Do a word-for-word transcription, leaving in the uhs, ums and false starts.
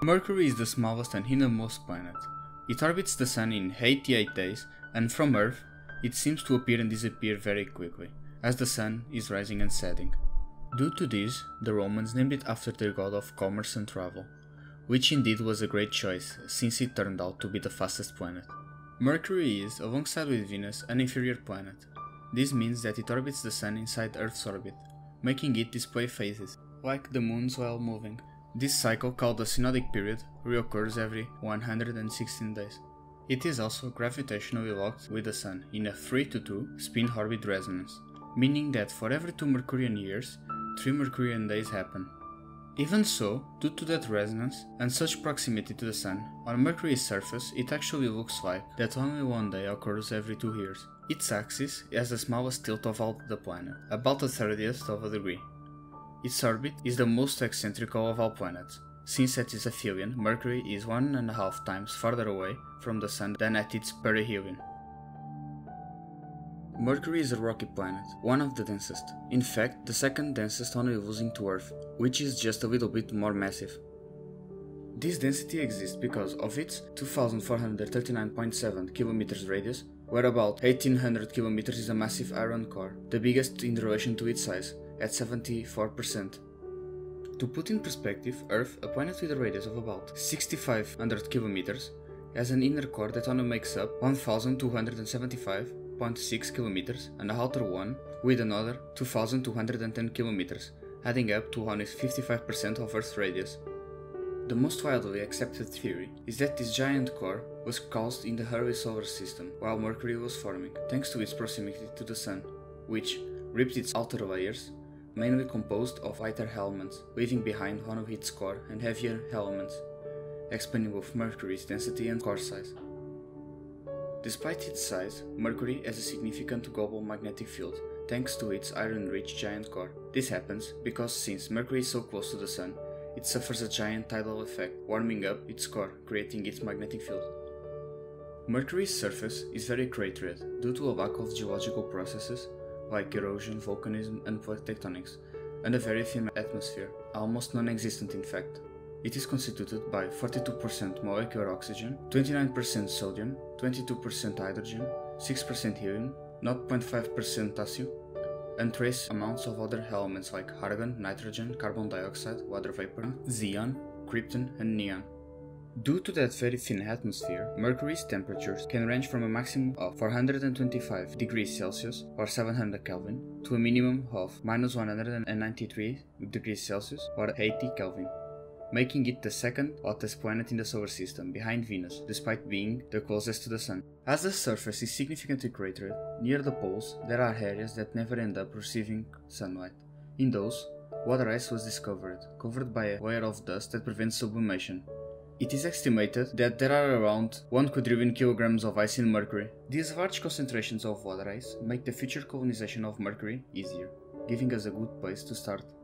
Mercury is the smallest and innermost planet. It orbits the Sun in eighty-eight days, and from Earth, it seems to appear and disappear very quickly, as the Sun is rising and setting. Due to this, the Romans named it after their god of commerce and travel, which indeed was a great choice, since it turned out to be the fastest planet. Mercury is, alongside with Venus, an inferior planet. This means that it orbits the Sun inside Earth's orbit, making it display phases, like the moons while moving. This cycle, called the synodic period, reoccurs every one hundred sixteen days. It is also gravitationally locked with the Sun in a three to two spin-orbit resonance, meaning that for every two Mercurian years, three Mercurian days happen. Even so, due to that resonance and such proximity to the Sun, on Mercury's surface it actually looks like that only one day occurs every two years. Its axis has the smallest tilt of all the planet, about a thirtieth of a degree. Its orbit is the most eccentrical of all planets, since at its aphelion Mercury is one and a half times farther away from the Sun than at its perihelion. Mercury is a rocky planet, one of the densest. In fact, the second densest, only losing to Earth, which is just a little bit more massive. This density exists because of its two thousand four hundred thirty-nine point seven kilometers radius, where about eighteen hundred kilometers is a massive iron core, the biggest in relation to its size, at seventy-four percent. To put in perspective, Earth, a planet with a radius of about six thousand five hundred kilometers, has an inner core that only makes up one thousand two hundred seventy-five point six kilometers and a outer one with another two thousand two hundred ten kilometers, adding up to only fifty-five percent of Earth's radius. The most widely accepted theory is that this giant core was caused in the early solar system while Mercury was forming, thanks to its proximity to the Sun, which ripped its outer layers, mainly composed of lighter elements, leaving behind one of its core and heavier elements, explaining both Mercury's density and core size. Despite its size, Mercury has a significant global magnetic field, thanks to its iron-rich giant core. This happens because since Mercury is so close to the Sun, it suffers a giant tidal effect, warming up its core, creating its magnetic field. Mercury's surface is very cratered due to a lack of geological processes like erosion, volcanism and plate tectonics, and a very thin atmosphere, almost non-existent in fact. It is constituted by forty-two percent molecular oxygen, twenty-nine percent sodium, twenty-two percent hydrogen, six percent helium, zero point five percent potassium, and trace amounts of other elements like argon, nitrogen, carbon dioxide, water vapor, xenon, krypton and neon. Due to that very thin atmosphere, Mercury's temperatures can range from a maximum of four hundred twenty-five degrees Celsius or seven hundred Kelvin to a minimum of minus one hundred ninety-three degrees Celsius or eighty Kelvin, making it the second hottest planet in the solar system behind Venus, despite being the closest to the Sun. As the surface is significantly cratered, near the poles there are areas that never end up receiving sunlight. In those, water ice was discovered, covered by a layer of dust that prevents sublimation. It is estimated that there are around one quadrillion kilograms of ice in Mercury. These large concentrations of water ice make the future colonization of Mercury easier, giving us a good place to start.